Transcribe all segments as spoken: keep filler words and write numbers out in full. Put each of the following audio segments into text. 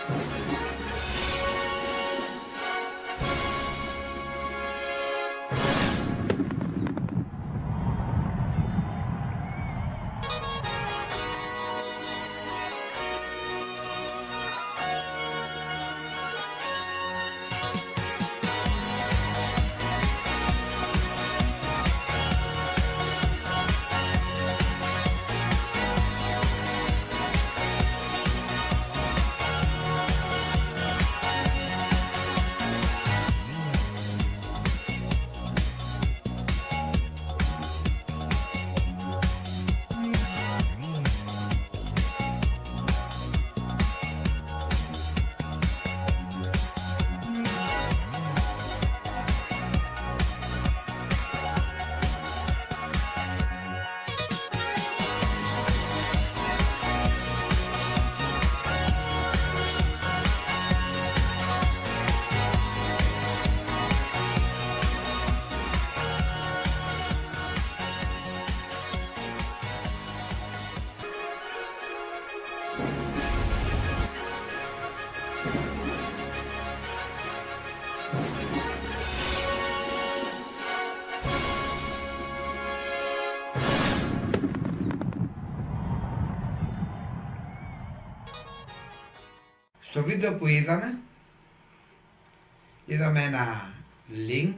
Στο βίντεο που είδαμε, είδαμε ένα link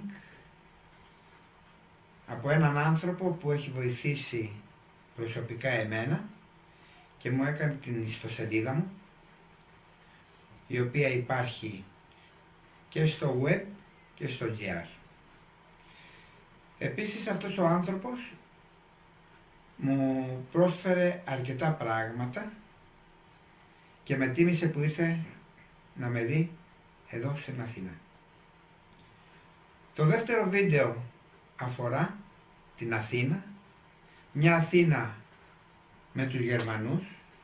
από έναν άνθρωπο που έχει βοηθήσει προσωπικά εμένα και μου έκανε την ιστοσελίδα μου, η οποία υπάρχει και στο web και στο τζι αρ. Επίσης αυτός ο άνθρωπος μου πρόσφερε αρκετά πράγματα και με τίμησε που ήρθε να με δει εδώ στην Αθήνα. Το δεύτερο βίντεο αφορά την Αθήνα, μια Αθήνα με τους Γερμανούς,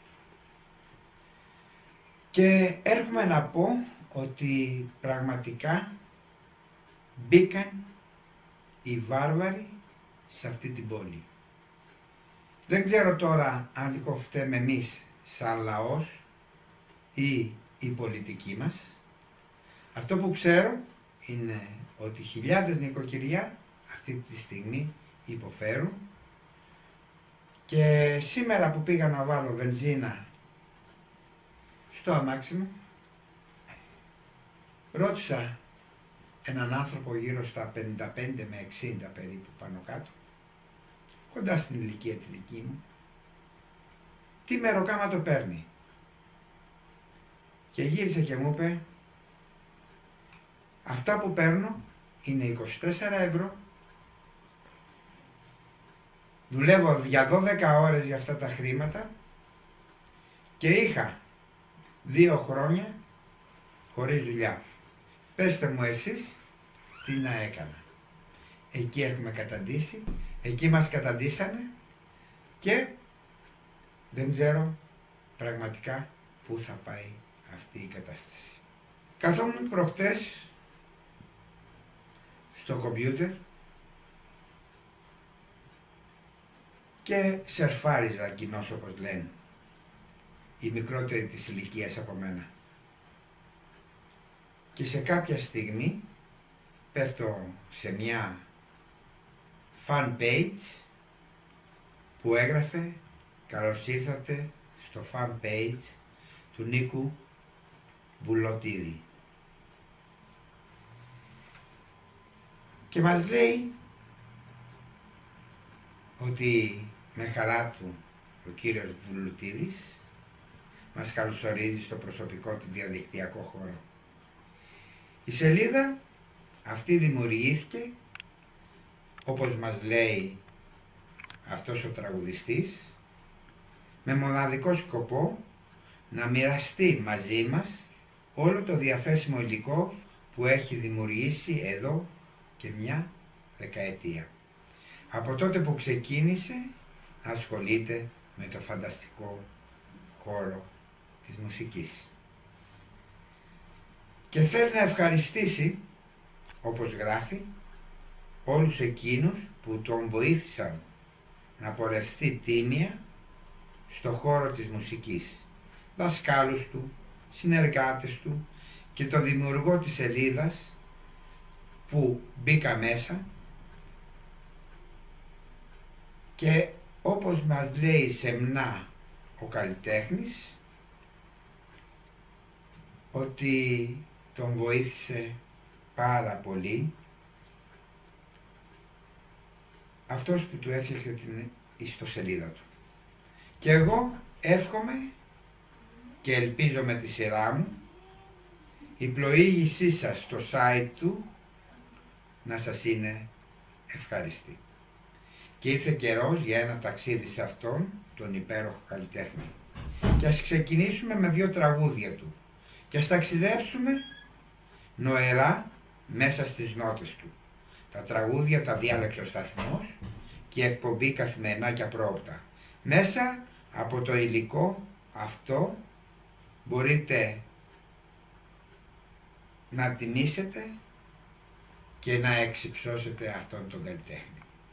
και έρχομαι να πω ότι πραγματικά μπήκαν οι βάρβαροι σε αυτή την πόλη. Δεν ξέρω τώρα αν λίγο φταίμε εμείς σαν λαός ή η πολιτική μας. Αυτό που ξέρω είναι ότι χιλιάδες νοικοκυριά αυτή τη στιγμή υποφέρουν, και σήμερα που πήγα να βάλω βενζίνα στο αμάξι μου, ρώτησα έναν άνθρωπο γύρω στα πενήντα πέντε με εξήντα περίπου πάνω κάτω, κοντά στην ηλικία τη δική μου, τι μεροκάματο παίρνει. Και γύρισε και μου είπε, αυτά που παίρνω είναι είκοσι τέσσερα ευρώ, δουλεύω για δώδεκα ώρες για αυτά τα χρήματα και είχα δύο χρόνια χωρίς δουλειά. Πέστε μου εσείς τι να έκανα. Εκεί έχουμε καταντήσει, εκεί μας καταντήσανε και δεν ξέρω πραγματικά πού θα πάει αυτή η κατάσταση. Καθόμουν προχτές στο κομπιούτερ και σερφάριζα κοινώς, όπως λένε οι μικρότεροι της ηλικίας από μένα, και σε κάποια στιγμή πέφτω σε μια fan page που έγραφε «Καλώς ήρθατε στο fan page του Νίκου Βουλωτίδη», και μας λέει ότι με χαρά του ο κύριος Βουλωτίδης μας καλωσορίζει στο προσωπικό του διαδικτυακό χώρο. Η σελίδα αυτή δημιουργήθηκε, όπως μας λέει αυτός ο τραγουδιστής, με μοναδικό σκοπό να μοιραστεί μαζί μας όλο το διαθέσιμο υλικό που έχει δημιουργήσει εδώ και μια δεκαετία. Από τότε που ξεκίνησε να ασχολείται με το φανταστικό χώρο της μουσικής. Και θέλει να ευχαριστήσει, όπως γράφει, όλους εκείνους που τον βοήθησαν να πορευτεί τίμια στο χώρο της μουσικής, δασκάλους του, συνεργάτες του και το δημιουργό της σελίδας που μπήκα μέσα, και όπως μας λέει σεμνά ο καλλιτέχνης ότι τον βοήθησε πάρα πολύ αυτός που του έφτιαξε την ιστοσελίδα του. Και εγώ εύχομαι και ελπίζω με τη σειρά μου η πλοήγησή σας στο site του να σας είναι ευχαριστή. Και ήρθε καιρός για ένα ταξίδι σε αυτόν τον υπέροχο καλλιτέχνη. Και ας ξεκινήσουμε με δύο τραγούδια του και ας ταξιδέψουμε νοερά μέσα στις νότες του. Τα τραγούδια τα διάλεξε ο σταθμός και η εκπομπή καθημερινά και απρόοπτα. Μέσα από το υλικό αυτό μπορείτε να τιμήσετε και να εξυψώσετε αυτόν τον καλλιτέχνη.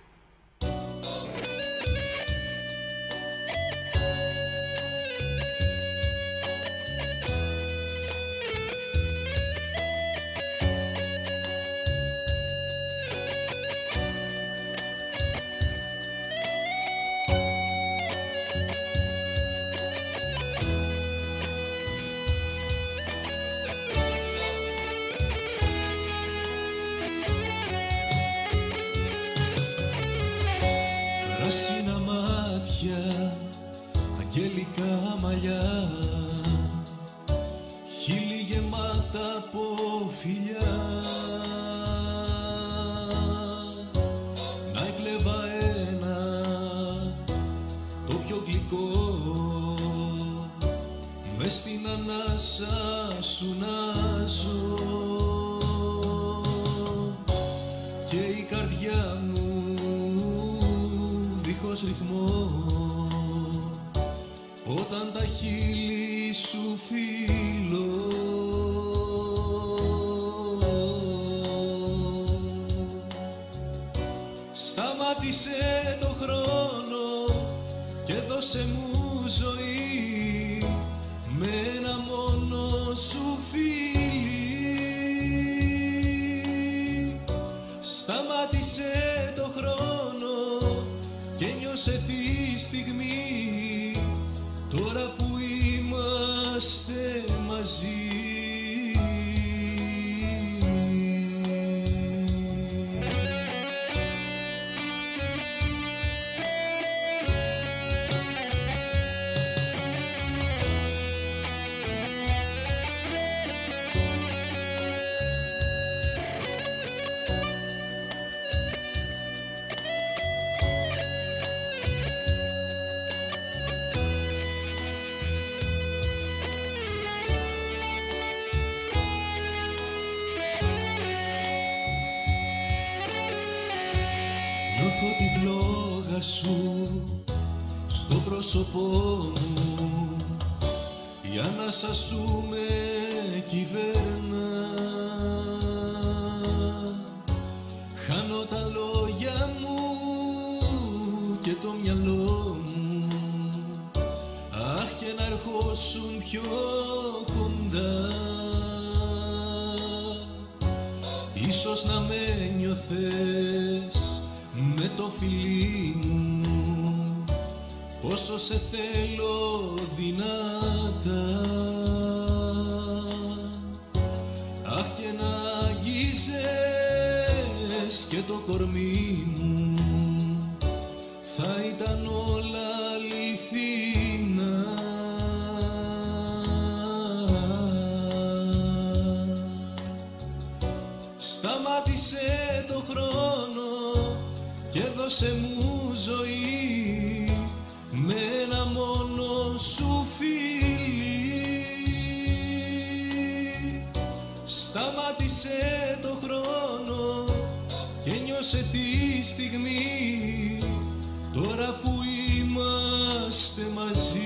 Πράσινα μάτια, αγγελικά μαλλιά, χείλη γεμάτα από φιλιά. Να έκλεβα ένα, το πιο γλυκό, μες στην ανάσα σου να ζω. Και η καρδιά μου δίχως ρυθμό, όταν τα χείλη σου φίλω. Σταμάτησε το χρόνο και δώσε μου ζωή, με ένα μόνο σου φίλι. Σταμάτησε το χρόνο και νιώσε τη στιγμή, τώρα που είμαστε μαζί. Νιώθω τη φλόγα σου στο πρόσωπό μου, η ανάσα σου με κυβέρνα. Χάνω τα λόγια μου και το μυαλό μου, αχ, και να ερχόσουν πιο κοντά. Ίσως να με νιώθες με το φιλί μου, πόσο σε θέλω δυνατά. Αχ, και να αγγίζες και το κορμί μου, θα ήταν όλα αληθινά. Σταμάτησε το χρόνο και δώσε μου ζωή, με ένα μόνο σου φίλι. Σταμάτησε το χρόνο και νιώσε τη στιγμή, τώρα που είμαστε μαζί.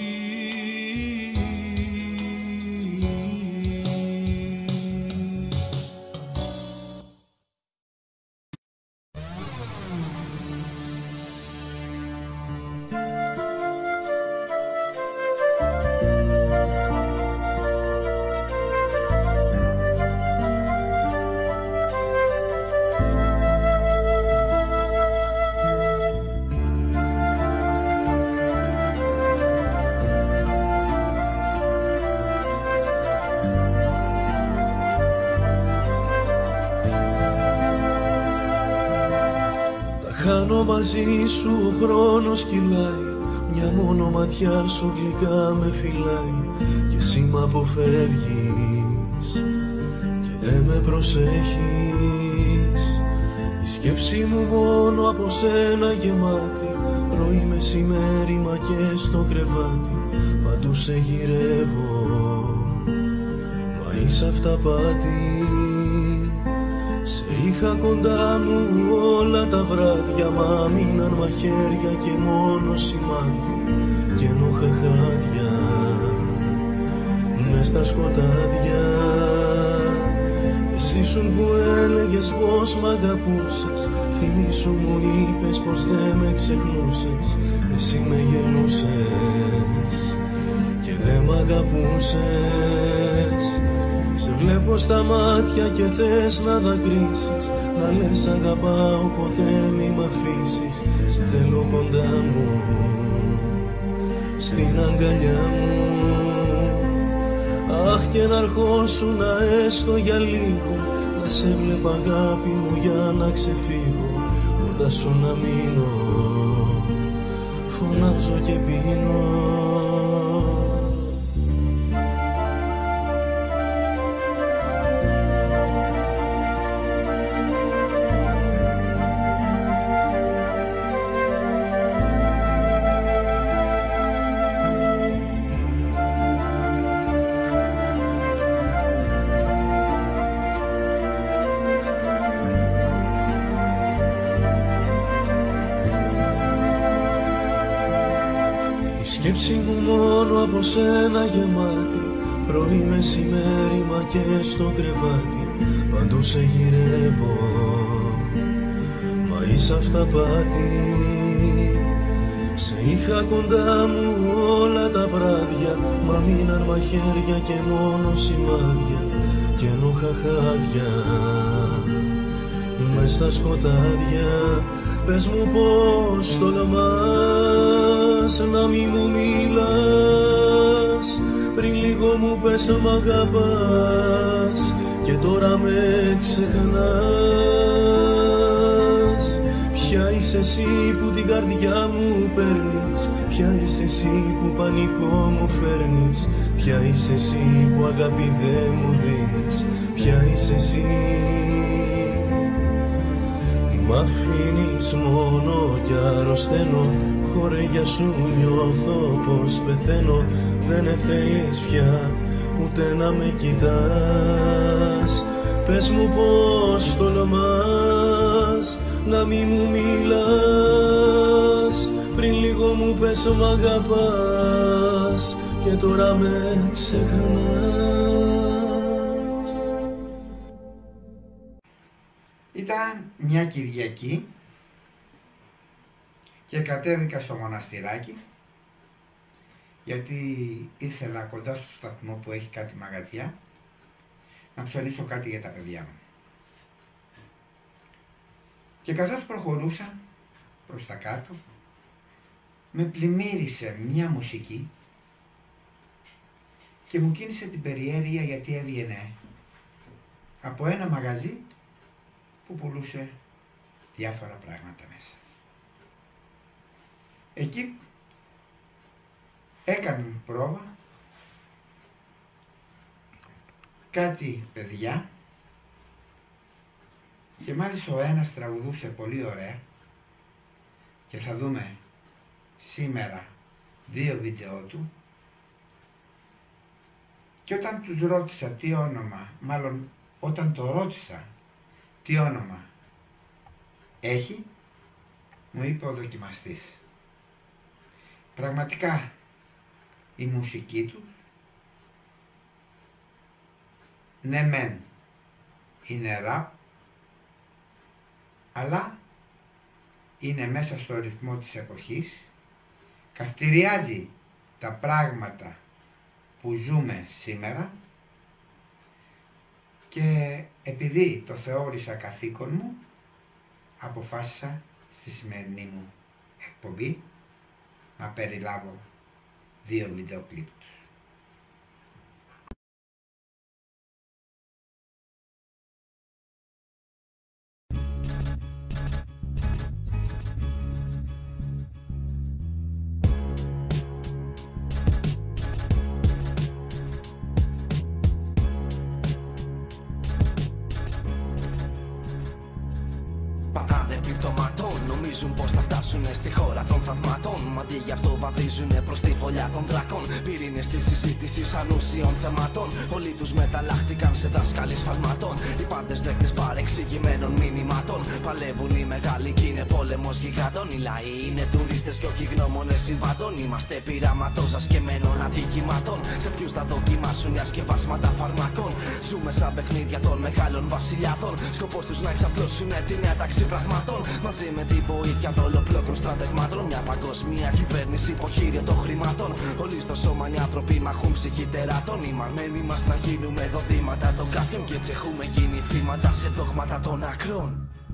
Χάνω μαζί σου, ο χρόνος κυλάει, μια μόνο ματιά σου γλυκά με φυλάει και εσύ μ' αποφεύγεις και δεν με προσέχεις. Η σκέψη μου μόνο από σένα γεμάτη, πρωί μεσημέρι μα και στο κρεβάτι, παντού σε γυρεύω, μα είσαι αυταπάτη. Σε είχα κοντά μου όλα τα βράδια, μα μείναν μαχαίρια και μόνο σημάδια και ενόχα χάδια μες στα σκοτάδια. Εσύ ήσουν που έλεγες πως μ' αγαπούσες, θυμήσου μου είπες πως δεν με ξεχνούσες. Εσύ με γεννούσες και δεν μ' αγαπούσες. Σε βλέπω στα μάτια και θες να δακρύσεις, να λες αγαπάω ποτέ μη μ' αφήσεις. Σε θέλω κοντά μου, στην αγκαλιά μου. Αχ και να αρχώσουν έστω για λίγο, να σε βλέπω αγάπη μου για να ξεφύγω. Κοντά σου να μείνω, φωνάζω και πίνω. Η σκέψη μου μόνο από σένα γεμάτη, πρωί μεσημέρι μα και στο κρεβάτι, παντού σε γυρεύω, μα είσαι αυταπάτη. Σε είχα κοντά μου όλα τα βράδια, μα μείναν μαχαίρια και μόνο σημάδια και ενόχα χάδια μες στα σκοτάδια. Πες μου πως τολμάς να μη μου μιλάς, πριν λίγο μου πες μ' αγαπάς και τώρα με ξεχνάς. Ποια είσαι εσύ που την καρδιά μου παίρνεις, ποια είσαι εσύ που πανικό μου φέρνεις, ποια είσαι εσύ που αγάπη δεν μου δίνεις, ποια είσαι εσύ. Μ' αφήνεις μόνο κι αρρωσταίνω, χορηγιά σου νιώθω πως πεθαίνω. Δεν θέλεις πια ούτε να με κοιτάς. Πες μου πως τολμάς να μη μου μιλάς, πριν λίγο μου πες μ' αγαπάς και τώρα με ξεχνάς. Ήταν μια Κυριακή και κατέβηκα στο μοναστηράκι, γιατί ήθελα κοντά στο σταθμό που έχει κάτι μαγαζιά να ψωνίσω κάτι για τα παιδιά μου. Και καθώς προχωρούσα προς τα κάτω, με πλημμύρισε μια μουσική και μου κίνησε την περιέργεια, γιατί έβγαινε από ένα μαγαζί που πουλούσε διάφορα πράγματα μέσα. Εκεί έκαναν πρόβα κάτι παιδιά και μάλιστα ο ένας τραγουδούσε πολύ ωραία και θα δούμε σήμερα δύο βίντεο του. Και όταν τους ρώτησα τι όνομα, μάλλον όταν το ρώτησα τι όνομα έχει, μου είπε ο δοκιμαστής. Πραγματικά η μουσική του, ναι μεν είναι ραπ, αλλά είναι μέσα στο ρυθμό της εποχής, καυτηριάζει τα πράγματα που ζούμε σήμερα και επειδή το θεώρησα καθήκον μου, αποφάσισα στη σημερινή μου εκπομπή να περιλάβω δύο βίντεο κλιπ τους. θέμα, αντί γι' αυτό βαδίζουνε προς τη φωλιά των δράκων. Πυρήνες της συζήτησης ανούσιων θεμάτων. Όλοι τους μεταλλάχτηκαν σε δάσκαλοι σφαλμάτων. Οι πάντες δέκτες παρεξηγημένων μηνυμάτων. Παλεύουν οι μεγάλοι κι είναι πόλεμος γιγάντων. Οι λαοί είναι τουρίστες κι όχι γνώμονες συμβάντων. Είμαστε πειραματόζας και μένων ατυχημάτων. Σε ποιους θα δοκιμάσουν οι ασκευάσματα φαρμάκων. Ζούμε σαν παιχνίδια των μεγάλων βασιλιάδων. Σκοπός τους να εξαπλώσουν την ένταξη πραγμάτων. Μαζί με τη βοήθεια δολοπλόκων στρατευμάτων. Μια παγκόσμια κυβέρνηση υποχείριο των χρημάτων. Όλοι στο σώμα οι άνθρωποι μαχούν ψυχή τεράτων. Οι μαρμένοι μας να γίνουμε δοδήματα των κάποιων. Και έτσι έχουμε γίνει θύματα σε δόγματα των ακρών.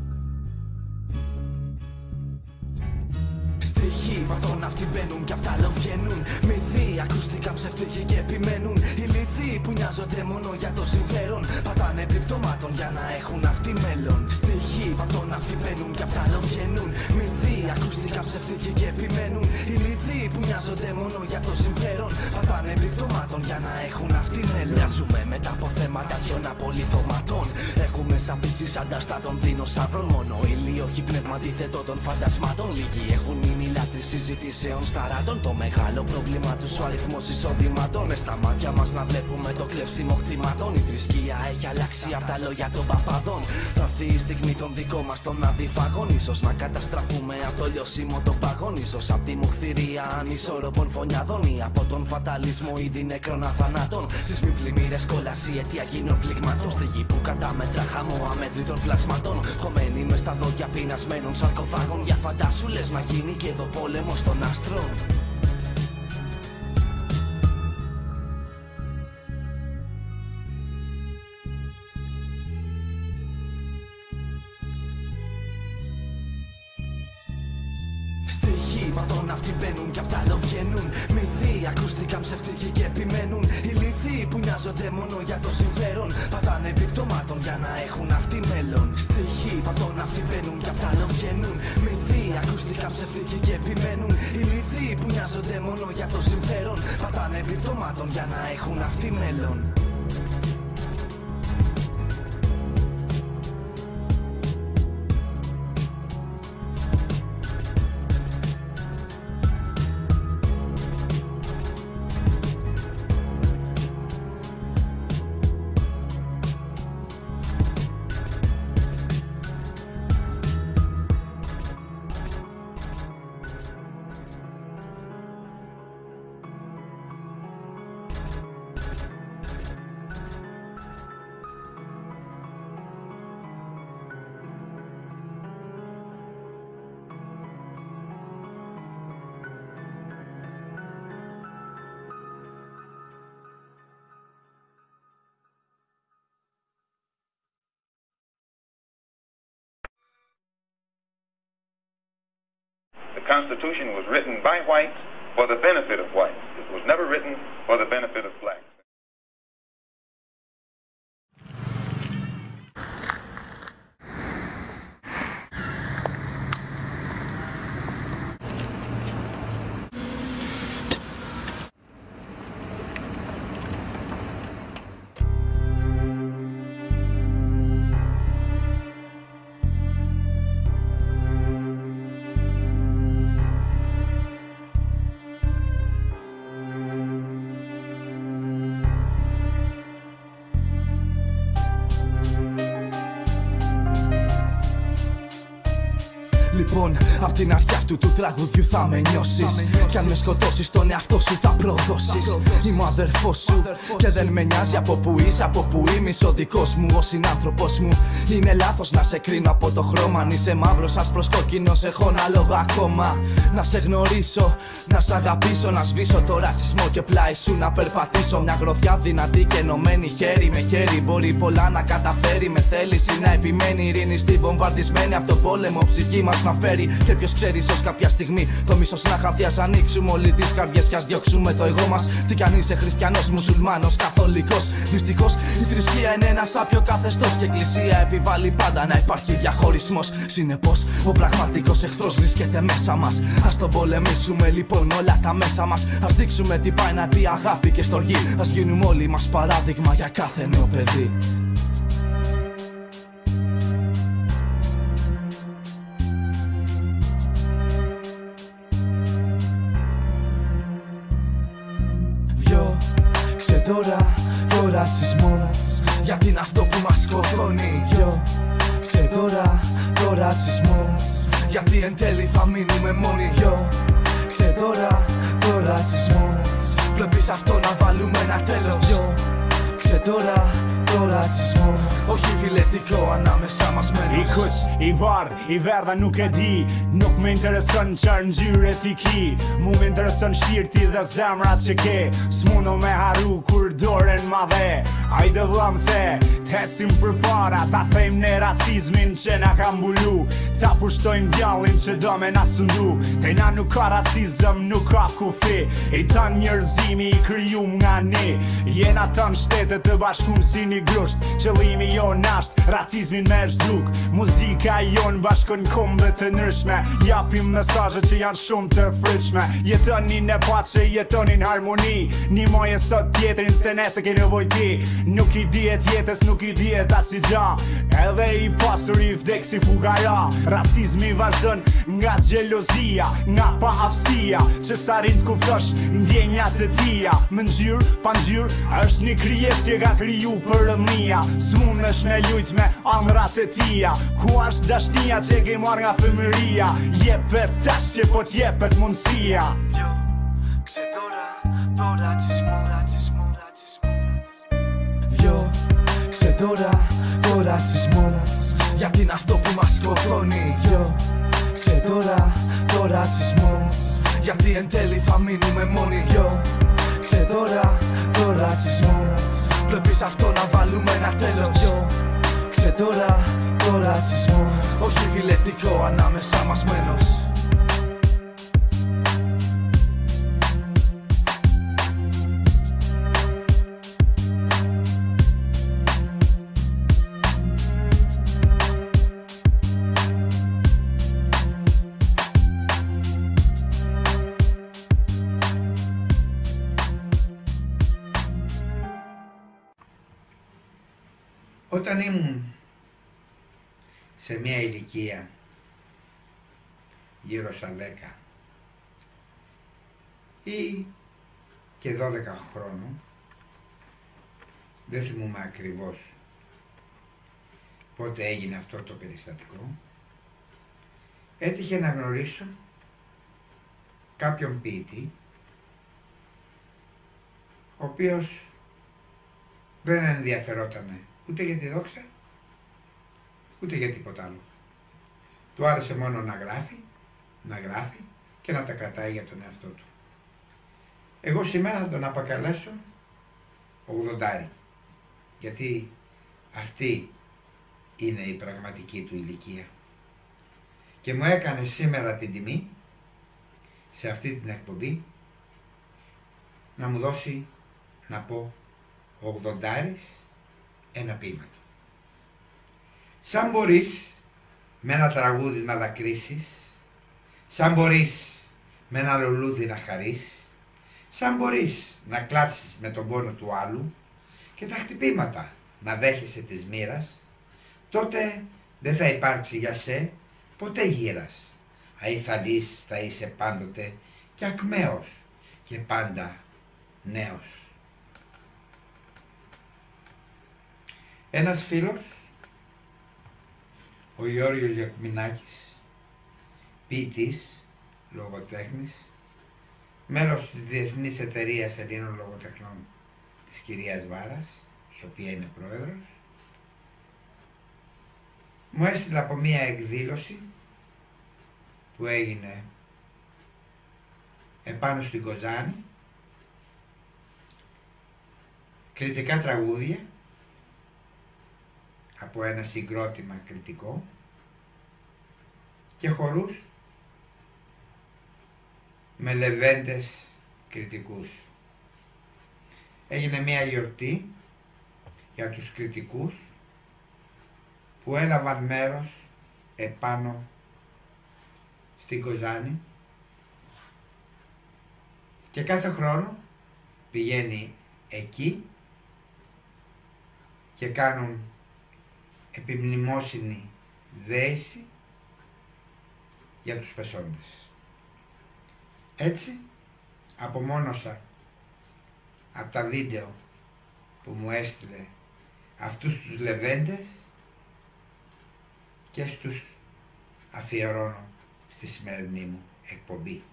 Στοιχοί πατών αυτοί μπαίνουν κι απ' τ' άλλο βγαίνουν. Μυθοί ακούστηκαν ψευτικοί και επιμένουν. Οι λυθοί που νοιάζονται μόνο για το συμφέρον. Πατάνε επιπτωμάτων για να έχουν αυτοί μέλλον. Στοιχοί πατών αυτοί μπαίνουν κι απ' τ' άλλο βγαίνουν. Μυθοί ακούστηκαν ψευτικοί και επιμένουν. Οι λυθοί που νοιάζονται μόνο για το συμφέρον. Πατάνε επιπτωμάτων για να έχουν αυτοί μέλλον. Μοιάζουμε με τα αποθέματα δυο απολυθωματών. Έχουμε σαν πίσεις ανταστάτων δεινοσαύρων. Μόνο ήλιο, όχι πνεύμα αντίθετο των φαντασμάτων. Λίγοι έχουν μείνει λάτρεις συζητήσεων σταράτων. Το μεγάλο πρόβλημα τους ο αριθμός εισοδημάτων. Με στα μάτια μας να βλέπουμε το κλέψιμο χτυμάτων. Η θρησκεία έχει αλλάξει απ' τα λόγια των παπαδών. Θα έρθει η στιγμή των δικών μας των αδιφάγων. Ίσως να καταστραφούμε απ' το λιώσιμο των παγών. Ίσως απ' τη μοχθηρία ανισόρροπων φωνιάδων. Ή από τον φαταλισμό ήδη νεκρών αθανάτων. Στις μη πλημμύρες κόλαση αιτία γίνων πληγμάτων. Στη γη που κατάμετρα χαμό αμέτρητων πλασματών. Χωμένοι μες στα δόντια πεινασμένων σαρκοφάγων. Για φαντάσου λες να γίνει και εδώ πόλεμος των άστρων. Στοιχοί πατών αυτοί μπαίνουν κι απ' τ' άλλο βγαίνουν. Μυθοί ακούστηκαν ψευτικοί και επιμένουν. Οι λυθοί που νοιάζονται μόνο για το συμφέρον. Πατάνε επιπτωμάτων για να έχουν αυτοί μέλλον. Στοιχοί πατών αυτοί μπαίνουν κι απ' τ' άλλο βγαίνουν. Μυθοί ακούστηκαν ψευτικοί και επιμένουν. Οι λυθοί που νοιάζονται μόνο για το συμφέρον. Πατάνε επιπτωμάτων για να έχουν αυτοί μέλλον. The Constitution was written by whites for the benefit of whites. It was never written for the benefit of blacks. Λοιπόν, απ' την αρχή αυτού του τραγουδιού θα με νιώσεις. Κι αν με σκοτώσεις τον εαυτό σου θα προδώσεις. Είμαι ο αδερφός σου και δεν με νοιάζει από που είσαι, από που είμαι. Είσαι ο δικός μου, ο συνάνθρωπος μου. Είναι λάθος να σε κρίνω από το χρώμα. Αν είσαι μαύρος, άσπρος, κόκκινος, έχω ένα λόγο ακόμα. Να σε γνωρίσω, να σε αγαπήσω, να σβήσω το ρατσισμό και πλάι σου να περπατήσω. Μια γροθιά δυνατή και ενωμένη χέρι με χέρι. Μπορεί πολλά να καταφέρει με θέληση να επιμένει. Ειρήνη στη βομβαρδισμένη από τον πόλεμο ψυχή μας να φέρει. Και ποιος ξέρει, ίσως κάποια στιγμή το μίσος να χαθεί. Ας ανοίξουμε όλοι τις καρδιές και ας διώξουμε το εγώ μας. Τι κι αν είσαι χριστιανός, μουσουλμάνος, καθολικός. Δυστυχώς η θρησκεία είναι ένα σάπιο καθεστώς. Και η εκκλησία επιβάλλει πάντα να υπάρχει διαχωρισμός. Συνεπώς ο πραγματικός εχθρός βρίσκεται μέσα μας. Ας τον πολεμήσουμε λοιπόν όλα τα μέσα μας. Ας δείξουμε τι πάει να πει αγάπη και στοργή. Ας γίνουμε όλοι μας παράδειγμα για κάθε νέο παιδί. το ρατσισμό, γιατί είναι αυτό που μας σκοτώνει. Διώξε τώρα το ρατσισμό, γιατί εν τέλει θα μείνουμε μόνοι. Διώξε τώρα το ρατσισμό, βλέπεις αυτό να βάλουμε ένα τέλος. Διώξε τώρα το ρατσismo, όχι φιλετικό ανάμεσά μας μένος. I kuq, i bardh, i verdha nuk e di. Nuk me interesën qërë ngjyre ti ki. Mu me interesën shirti dhe zemra që ke. S'muno me haru kur doren ma dhe. Hajde vlam the, t'hecim për para. Ta thejm ne racizmin që na ka mbulu. Ta pushtojmë djallin që do me na sëndu. Te na nuk ka racizm, nuk ka kufi. I tan njerëzimi i kryum nga ne. Jena tan shtetet të bashkum si një grusht. Qëllimi jo nasht, racizmin me zhduk. Muzika jon bashkon kombe të nërshme. Japim mesazhe që janë shumë të fryqme. Jetonin në pace, jetonin harmoni. Një moje sot tjetrin se nese ke nevoj ti. Nuk i dihet jetës, nuk i dihet as i gja. Edhe i pasur i vdek si fugara. Racizmi vazhdon nga gjelozia, nga pa aftësia, që sa rind kuptosh ndjenjat të tia. Më ngjyrë, pa ngjyrë, është një krijes që ka kriju për mia. S'mundesh me lujt me amrat e tia. Ku është dashnia që ke marrë nga fëmëria? Jepet tash që po t'jepet mundësia. Διώξε τώρα το ρατσισμό, ρατσισμό, ρατσισμό. Διώξε τώρα το ρατσισμό, γιατί είναι αυτό που μας σκοτώνει. Διώξε τώρα το ρατσισμό, γιατί εν τέλει θα μείνουμε μόνοι. Διώξε τώρα το ρατσισμό, βλέπεις αυτό να βάλουμε ένα τέλος. Διώξε τώρα το ρατσισμό, όχι φιλετικό ανάμεσά μας μένος. Όταν ήμουν σε μια ηλικία γύρω στα δέκα ή και δώδεκα χρόνων, δεν θυμούμαι ακριβώς πότε έγινε αυτό το περιστατικό, έτυχε να γνωρίσω κάποιον ποιητή, ο οποίος δεν ενδιαφερότανε ούτε για τη δόξα, ούτε για τίποτα άλλο. Του άρεσε μόνο να γράφει, να γράφει και να τα κρατάει για τον εαυτό του. Εγώ σήμερα θα τον αποκαλέσω ογδοντάρι, γιατί αυτή είναι η πραγματική του ηλικία. Και μου έκανε σήμερα την τιμή, σε αυτή την εκπομπή, να μου δώσει να πω ογδοντάρις ένα ποίημα του. Σαν μπορείς με ένα τραγούδι να δακρύσεις, σαν μπορείς με ένα λουλούδι να χαρείς, σαν μπορείς να κλάψεις με τον πόνο του άλλου και τα χτυπήματα να δέχεσαι της μοίρας, τότε δεν θα υπάρξει για σε ποτέ γύρας. Αϊθαλής θα είσαι πάντοτε και ακμαίος και πάντα νέος. Ένας φίλος, ο Γιώργος Γιακουμινάκης, ποιητής, λογοτέχνης, μέλος της Διεθνής Εταιρείας Ελλήνων Λογοτεχνών της κυρίας Βάρας, η οποία είναι πρόεδρος, μου έστειλε από μία εκδήλωση που έγινε επάνω στην Κοζάνη κριτικά τραγούδια από ένα συγκρότημα κριτικό και χορούς με λεβέντες κριτικούς. Έγινε μια γιορτή για τους κριτικούς που έλαβαν μέρος επάνω στην Κοζάνη και κάθε χρόνο πηγαίνει εκεί και κάνουν επιμνημόσυνη δέηση για τους πεσόντες. Έτσι απομόνωσα από τα βίντεο που μου έστειλε αυτούς τους λεβέντες και στους αφιερώνω στη σημερινή μου εκπομπή.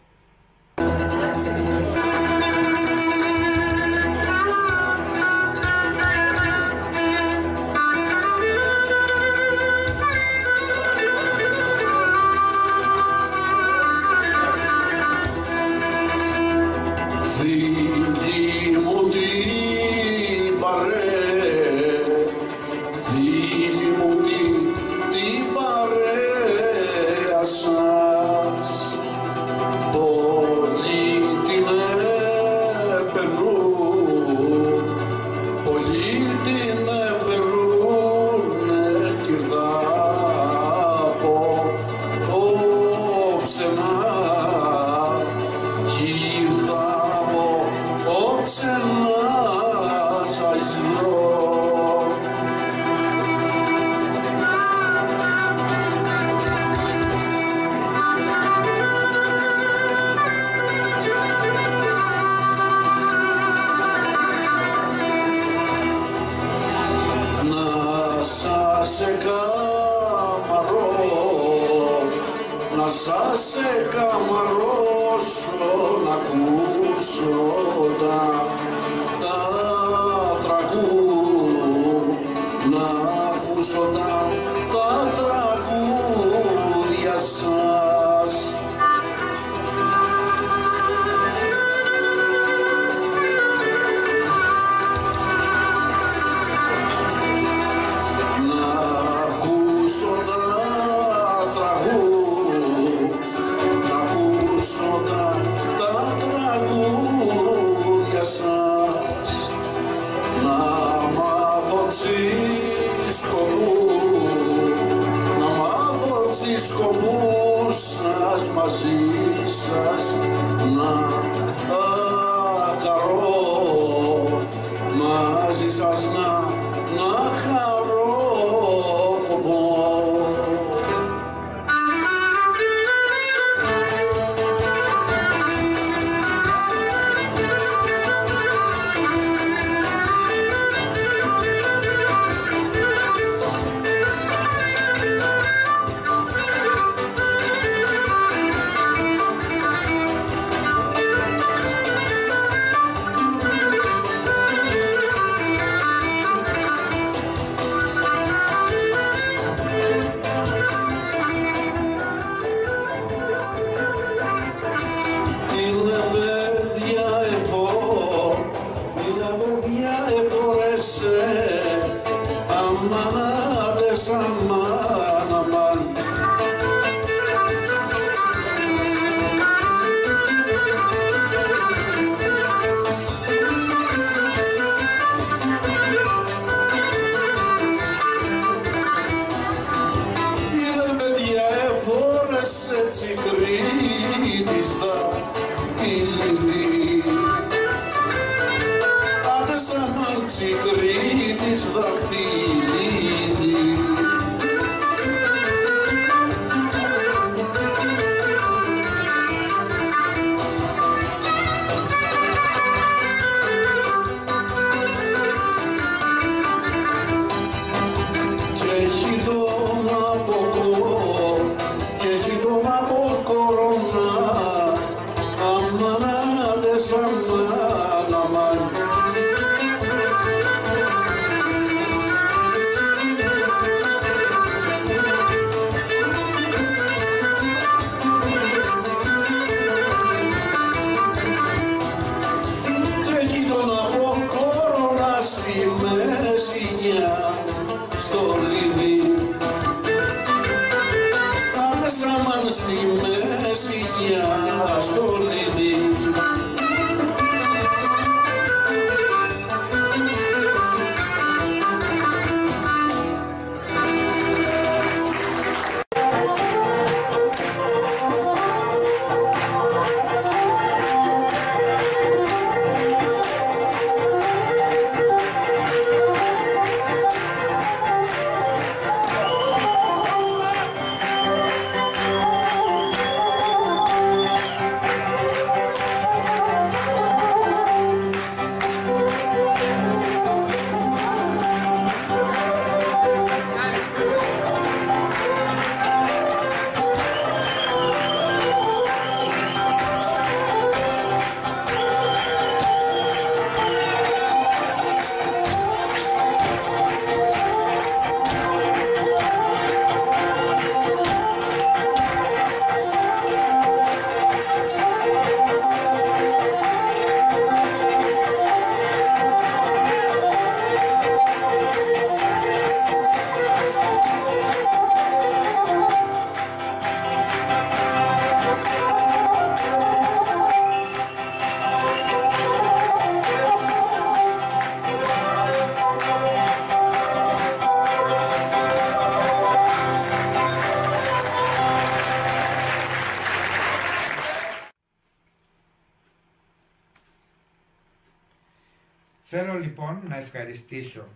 Θέλω λοιπόν να ευχαριστήσω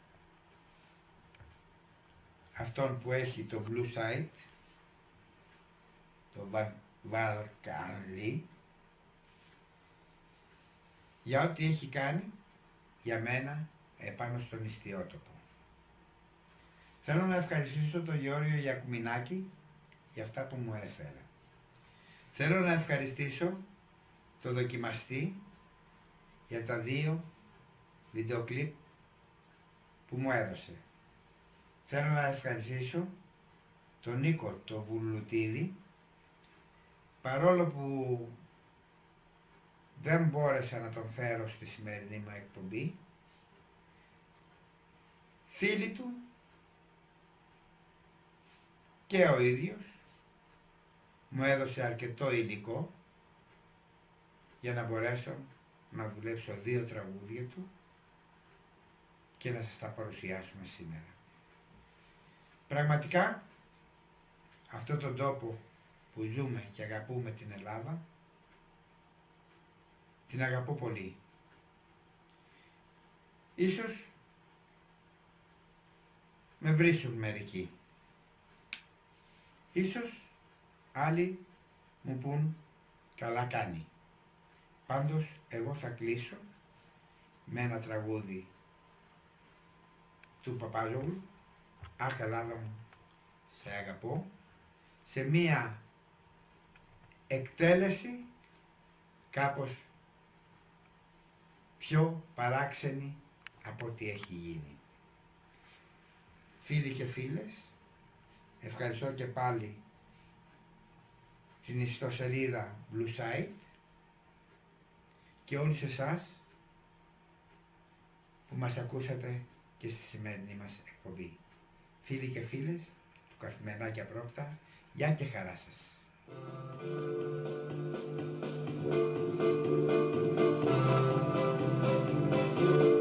αυτόν που έχει το Blue Site, το Βαλκανλή, για ό,τι έχει κάνει για μένα επάνω στον ιστιότοπο. Θέλω να ευχαριστήσω τον Γεώργιο Γιακουμινάκη για αυτά που μου έφερε. Θέλω να ευχαριστήσω το δοκιμαστή για τα δύο βίντεο κλιπ που μου έδωσε. Θέλω να ευχαριστήσω τον Νίκο το Βουλουτίδη, παρόλο που δεν μπόρεσα να τον φέρω στη σημερινή μου εκπομπή. Φίλοι του και ο ίδιος μου έδωσε αρκετό υλικό για να μπορέσω να δουλέψω δύο τραγούδια του και να σας τα παρουσιάσουμε σήμερα. Πραγματικά αυτό τον τόπο που ζούμε και αγαπούμε, την Ελλάδα, την αγαπώ πολύ. Ίσως με βρίσουν μερικοί. Ίσως άλλοι μου πούν καλά κάνει. Πάντως εγώ θα κλείσω με ένα τραγούδι του Παπάζογλου, «Αχ Ελλάδα μου, σε αγαπώ», σε μία εκτέλεση κάπως πιο παράξενη από ό,τι έχει γίνει. Φίλοι και φίλες, ευχαριστώ και πάλι την ιστοσελίδα Blue Site και όλους εσάς που μας ακούσατε και στη σημερινή μας εκπομπή. Φίλοι και φίλες του Καθημερινά και Απρόπτα, γεια και χαρά σας. Thank you.